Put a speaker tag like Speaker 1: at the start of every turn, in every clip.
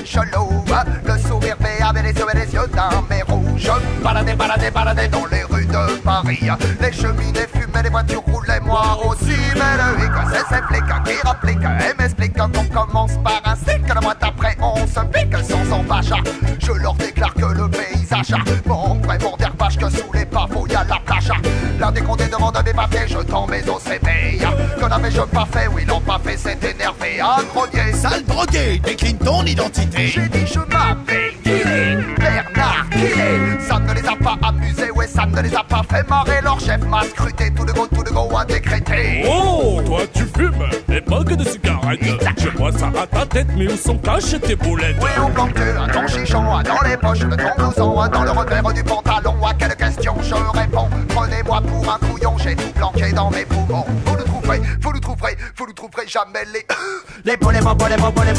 Speaker 1: chelou. Le sourire fait avec les yeux d'un mais rouge. Baladé dans les rues de Paris. Les cheminées fumaient, les voitures roulaient, moi aussi. Mais le hic, c'est ces flics qui rappliquent et m'expliquent qu'on commence par un cycle. Le mois d'après, on se pique sans embâche. Je leur déclare que le paysage manque vraiment d'herbage, que sous les pavots y'a la plage. L'un des condés demande mes papiers, je tends mes OCB. Que n'avais-je pas fait, oui, l'ont pas fait, c'est énervé. Un drogué,
Speaker 2: sale drogué, décline ton identité.
Speaker 1: J'ai dit je m'appelle Guillet, Bernard Guillet. Ça ne les a pas amusés, ouais, ça ne les a pas fait marrer. Leur chef m'a scruté, tout de go a décrété.
Speaker 3: Oh, toi tu fumes, et pas que de cigarettes. Je vois ça à ta tête, mais où sont cachées tes boulettes?
Speaker 1: Oui, on planque un ton chichon, dans les poches de ton blouson, dans le revers du pantalon. À quelle question je réponds? Prenez-moi pour un couillon, j'ai tout planqué dans mes poumons. Vous le trouverez jamais les boulets, les boulets,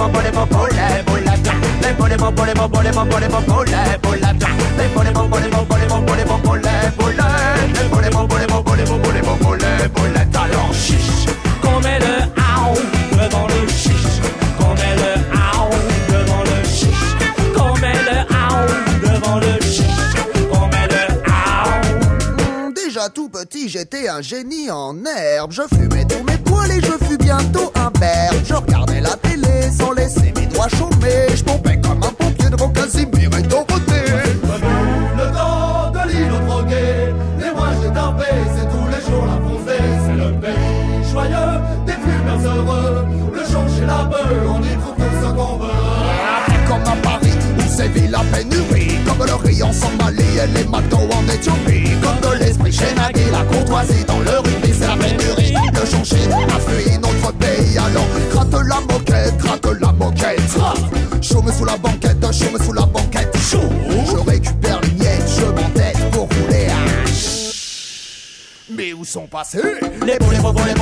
Speaker 1: alors chiche.
Speaker 3: Qu'on met le haut devant le chiche. Qu'on met le haut devant le chiche. Qu'on met le haut devant le chiche. Qu'on met le haut.
Speaker 1: Déjà tout petit, j'étais un génie en herbe. Je fumais tous mes poils et je fus bientôt un berbe. Je regardais la télé sans laisser mes doigts chômer. Je pompais comme un pompier devant Casimir et Dorothée.
Speaker 4: Le temps de l'île aux drogués. Et moi j'ai tapé, c'est tous les jours la foncée. C'est le pays joyeux, des fumeurs heureux. Le champ chez la beuh, on y trouve tout ce qu'on veut.
Speaker 1: Comme à Paris, où sévit la pénurie. Comme le riz en Somalie et les McDo en Éthiopie. Comme de l'esprit chez Nagui, la courtoisie dans le rugby, c'est la pénurie. Le changer a fui notre pays. Alors gratte la moquette, chaume sous la banquette, chaud. Je récupère les miettes, je m'entête pour rouler un. Mais où sont passés les boulets,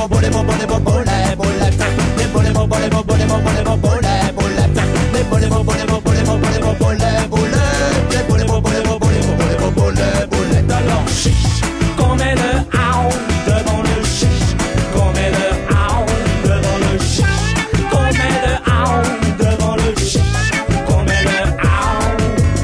Speaker 1: alors chiche.
Speaker 3: Qu'on met le haut devant le chiche. Qu'on met le haut devant le chiche. Qu'on met le haut devant le chiche. Qu'on met le haut.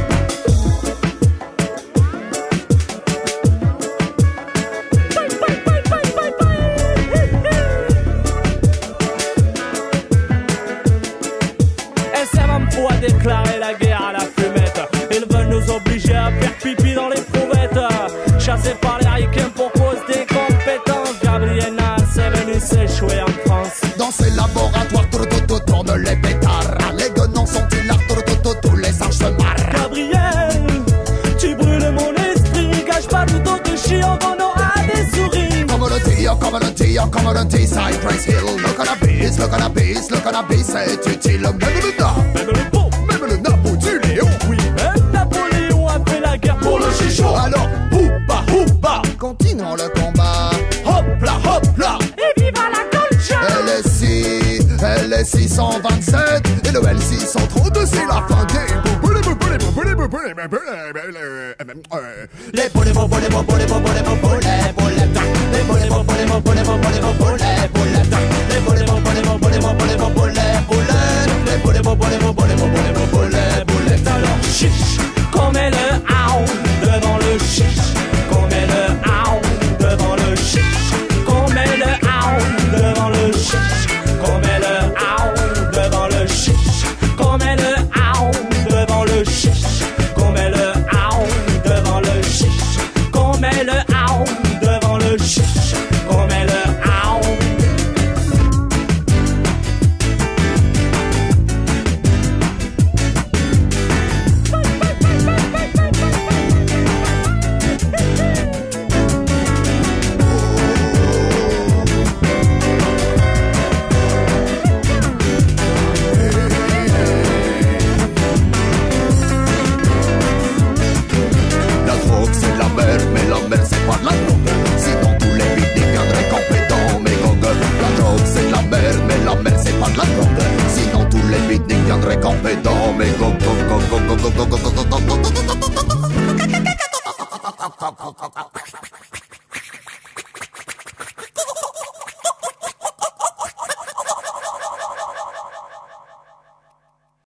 Speaker 3: SMM a déclaré la guerre à la fumette. Ils veulent nous obliger à faire pipi dans les prouvettes. Chassés par les ricains pour cause des compétences. Gabriel Nance est venu s'échouer en France.
Speaker 1: Dans ces laboratoires, tournent les pétards. Les guenons sont hilares, tous les singes se marrent.
Speaker 3: Gabriel, tu brûles mon esprit. Gâche pas tout de chiant, on aura des souris.
Speaker 1: Comme le T, Cypress Hill. Look at a beast, c'est utile. Même le Napo du Léon.
Speaker 3: Oui, même Napoléon a fait la guerre pour le chichon.
Speaker 1: Alors, houpa, continuons le combat. Hop là,
Speaker 3: et viva la culture.
Speaker 1: LS 627 et le L 632, c'est la fin des
Speaker 3: alors chiche. Qu'on met le haut devant le chiche. Qu'on met le haut devant le chiche. Qu'on met le haut devant le chiche. Qu'on met le haut devant le chiche. Qu'on met le haut devant le chiche. Qu'on met le haut devant le chiche. Qu'on met le haut devant le chiche. Qu'on met le haut.
Speaker 1: La drogue c'est de la merde, mais la merde c'est pas de la drogue. Sinon tous les vides viendraient camper dans mes gogues. La drogue c'est de la merde, mais la merde c'est pas de la drogue. Sinon tous les vides viendraient camper dans mes gogues.